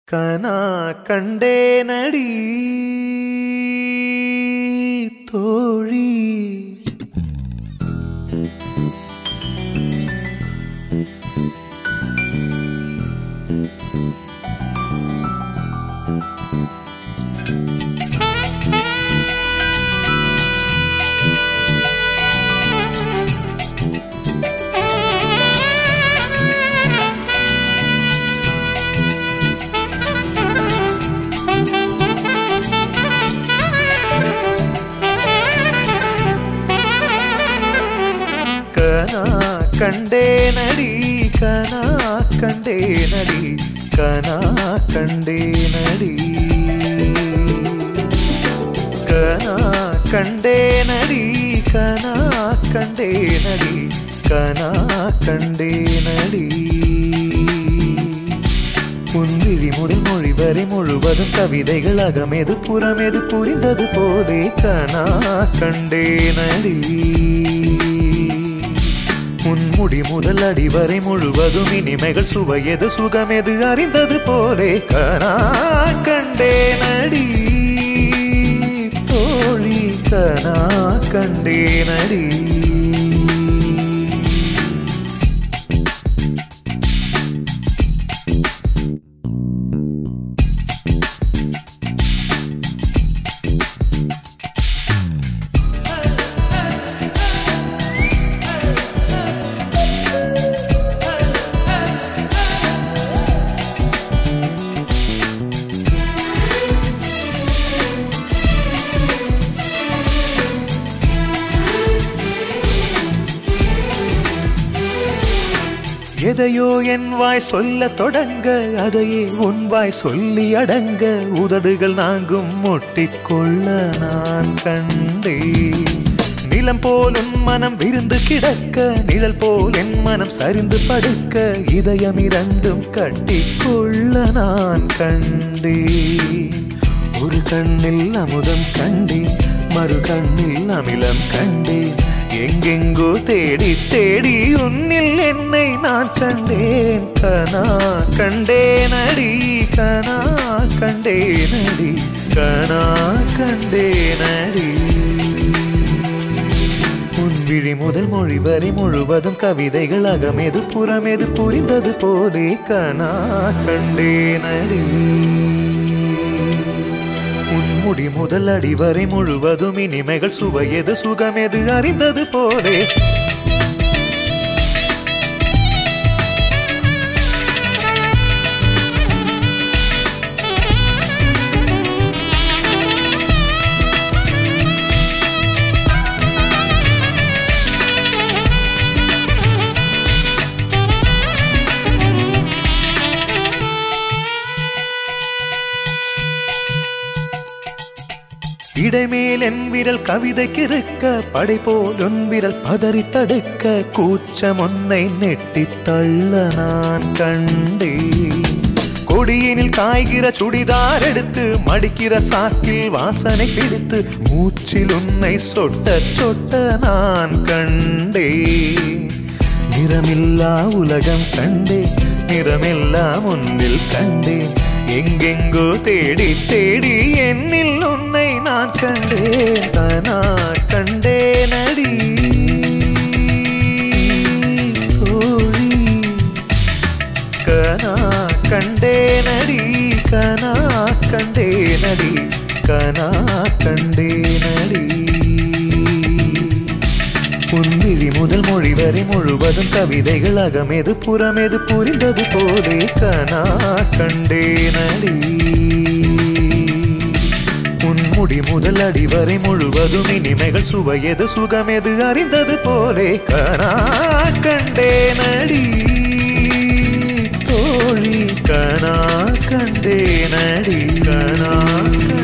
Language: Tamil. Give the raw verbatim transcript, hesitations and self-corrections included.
கனா கண்டேனடி தோழி கண்டேனடி கனா கண்டேனடி கனா கண்டேனடி கனா கண்டேனடி கனா கண்டேனடி கனா கண்டேனடி புன்விழி முதல் மொழி வரை முழுவதும் கவிதைகள் அகமெது புறமெது புரிந்தது போலே கனா கண்டேனடி முன்முடி முதல் அடி வரை முழுவதும் இனிமைகள் சுவையது சுகமெது அறிந்தது போலே கனா கண்டேனடி தோழி கனா கண்டேனடி எதையோ என் வாய் சொல்ல தொடங்க அதையே உன் வாய் சொல்லி அடங்க உதடுகள் நாங்கும் முட்டிக்கொள்ள நான் கண்டே நிலம் போல் உன் மனம் விருந்து கிடக்க நிழல் போல் என் மனம் சரிந்து படுக்க இதயம் இரண்டும் கட்டிக்கொள்ள நான் கண்டே ஒரு கண்ணில் அமுதம் கண்டே மறு கண்ணில் அமிலம் கண்டே எங்கெங்கோ தேடி தேடி உன்னில் என்னை நான் கண்டேன் கனா கண்டேனடி கனா கண்டேனடி கனா கண்டேனடி உன் விழி முதல் மொழி வரை முழுவதும் கவிதைகள் அகமெது புறமெது புரிந்தது போலே கனா கண்டேனடி முடி முதல் அடி வரை முழுவதும் இனிமைகள் சுவையது சுகமெது அறிந்தது போலே இடைமேல் என் விரல் கவிதைக்கு இருக்க படை போல் உன் விரல் பதறி தடுக்க கூச்சம் ஒன்னை நெட்டி தள்ள நான் கண்டே கொடியினில் காய்கிற சுடிதார் எடுத்து மடிக்கிற சாக்கில் வாசனை பிடித்து மூச்சில் உன்னை சொட்ட சொட்ட நான் கண்டே நிறமில்லா உலகம் கண்டே நிறமெல்லாம் உன்னில் கண்டே எங்கெங்கோ தேடி தேடி என்னில் உன்னை நான் கண்டேன் கனா கண்டேனடி தோழி கனா கண்டேனடி கனா கண்டேனடி கனா கண்டேனடி புன்விழி முதல் மொழி வரை முழுவதும் கவிதைகள் அகமெது புறமெது புரிந்தது போலே கனா கண்டேனடி முன்முடி முதல் அடி வரை முழுவதும் இனிமைகள் சுவையது சுகமெது அறிந்தது போலே கனா கண்டேனடி தோழி கனா கண்டேனடி கனா